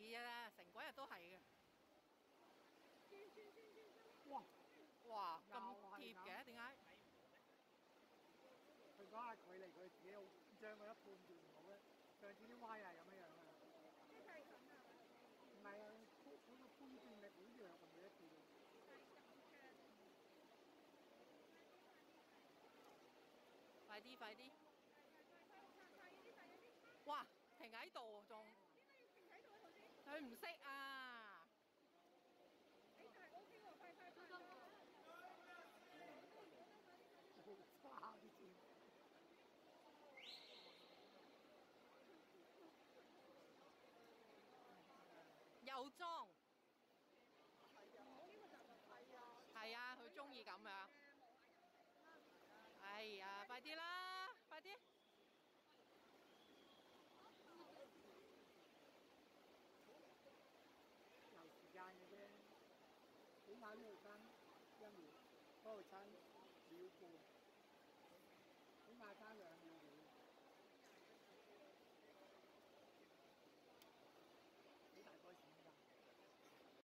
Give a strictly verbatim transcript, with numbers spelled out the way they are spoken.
係啊，成鬼日都係嘅。 哇！ 哇，咁貼嘅，點解？ 佢講下距離佢自己好將佢一判斷唔好咧。上次啲蛙又係咁樣樣啊。即係咁啊？唔係啊，佢個判斷力好弱啊，每一次都。 快啲快啲！哇，停喺度仲。 點解要停喺度啊？頭先。 佢唔識啊！ 誒，但係 O K 喎，快快快啦！ 好差啲錢。 又裝。 係啊，呢個就係啊。 係啊，佢中意咁樣。哎呀，快啲啦，快啲！ 有時間嘅啫，起碼都要爭一年，嗰度爭。